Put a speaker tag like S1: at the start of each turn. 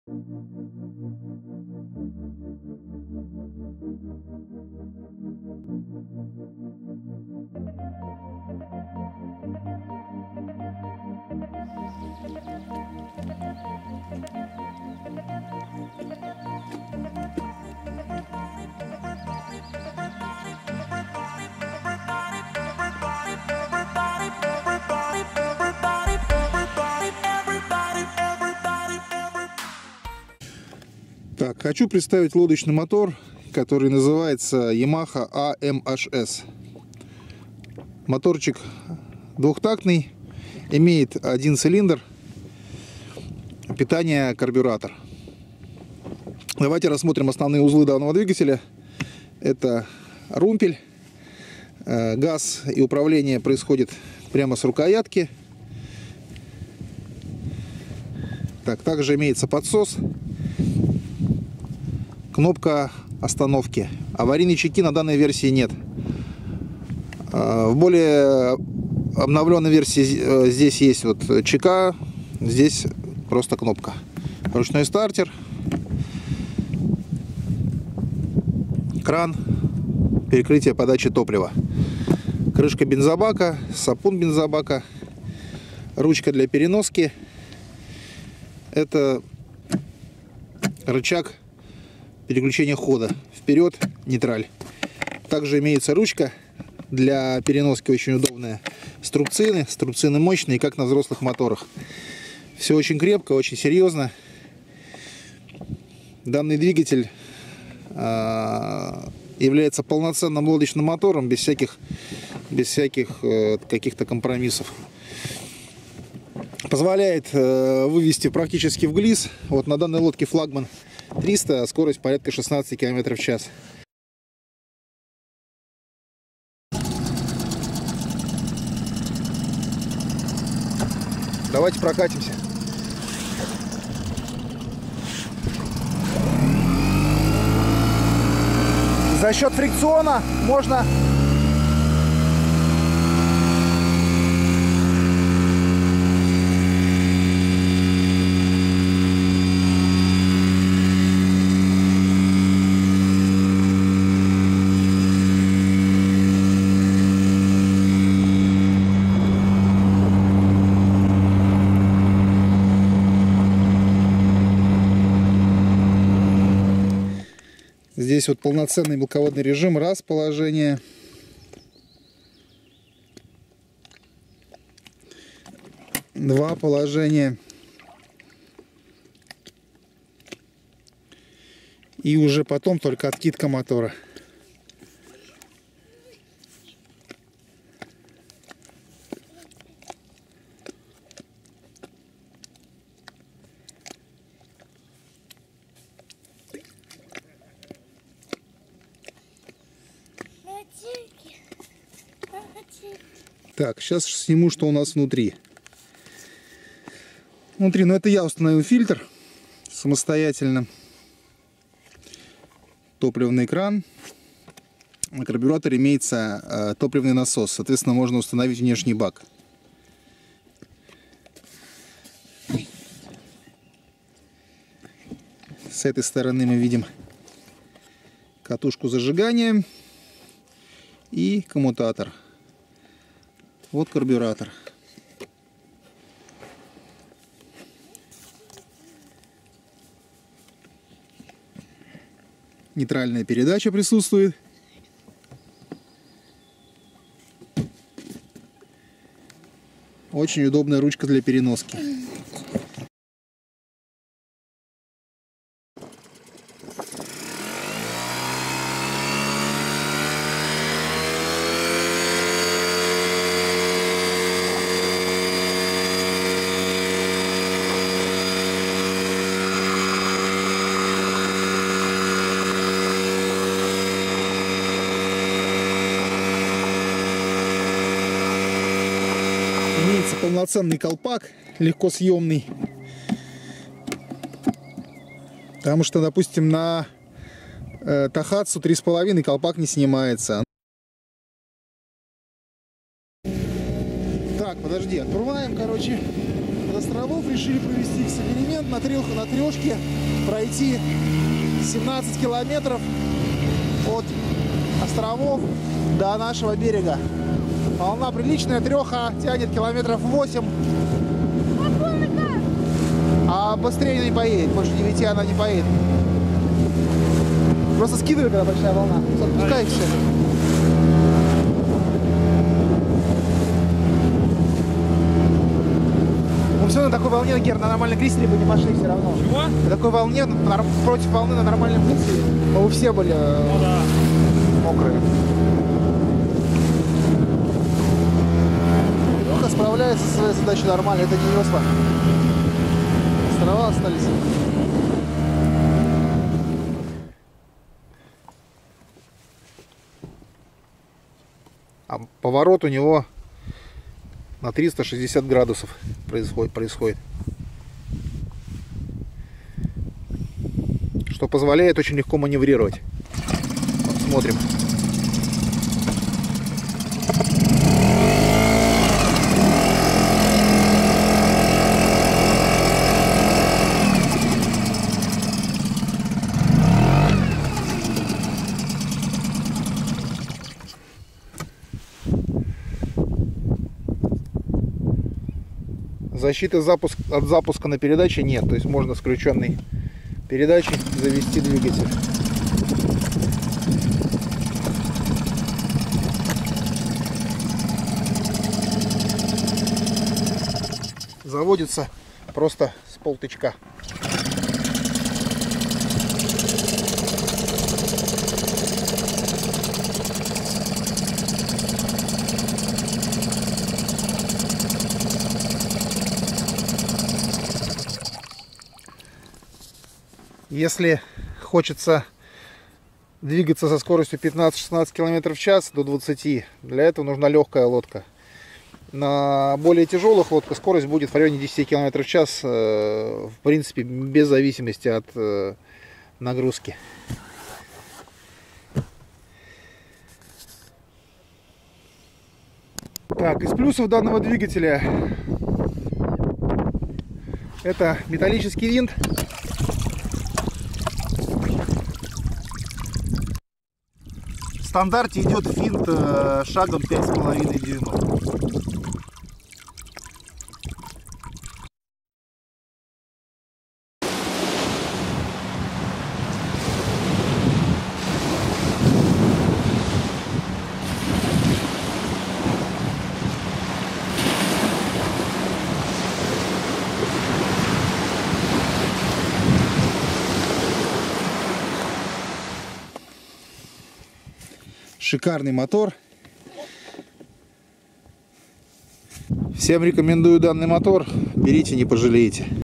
S1: Так, хочу представить лодочный мотор, который называется Yamaha amhs. Моторчик двухтактный, имеет один цилиндр, питание карбюратор. Давайте рассмотрим основные узлы данного двигателя. Это румпель, газ и управление происходит прямо с рукоятки. Так, также имеется подсос, кнопка остановки. Аварийной чеки на данной версии нет. В более обновленной версии здесь есть вот чека, здесь просто кнопка. Ручной стартер, кран, перекрытие подачи топлива, крышка бензобака, сапун бензобака, ручка для переноски. Это рычаг переключения хода вперед, нейтраль. Также имеется ручка для переноски, очень удобная. Струбцины мощные, как на взрослых моторах. Все очень крепко, очень серьезно. Данный двигатель является полноценным лодочным мотором, без всяких каких-то компромиссов. Позволяет вывести практически в глиз. Вот на данной лодке флагман 300, скорость порядка 16 км в час. Давайте прокатимся. За счет фрикциона можно здесь вот полноценный мелководный режим, раз положение, два положения и уже потом только откидка мотора. Так, сейчас сниму, что у нас внутри. Ну это я установил фильтр самостоятельно. Топливный кран. На карбюраторе имеется топливный насос. Соответственно, можно установить внешний бак. С этой стороны мы видим катушку зажигания и коммутатор. Вот карбюратор. Нейтральная передача присутствует. Очень удобная ручка для переноски. Имеется полноценный колпак, легко съемный. Потому что, допустим, на Тахатсу 3,5 колпак не снимается. Так, подожди, открываем, короче, островов решили провести эксперимент на трешке, пройти 17 километров от островов до нашего берега. Волна приличная, треха тянет километров 8. А быстрее не поедет, больше 9 она не поедет. Просто скидывай, когда большая волна. Отпускай все. Мы все на такой волне, Гер, на нормальном крейсере бы не пошли все равно.
S2: Чего?
S1: На такой волне, против волны на нормальном крейсере, мы бы все были мокрые. Леха справляется со своей задачей нормально, это не весла. Острова остались. А поворот у него на 360 градусов происходит. Что позволяет очень легко маневрировать. Вот, смотрим. Защиты от запуска на передаче нет, то есть можно с включенной передачей завести двигатель. Заводится просто с полтычка. Если хочется двигаться со скоростью 15-16 км в час до 20, для этого нужна легкая лодка. На более тяжелых лодках скорость будет в районе 10 км в час, в принципе, без зависимости от нагрузки. Так, из плюсов данного двигателя это металлический винт. В стандарте идет винт шагом 5,5 дюймов. Шикарный мотор. Всем рекомендую данный мотор. Берите, не пожалеете.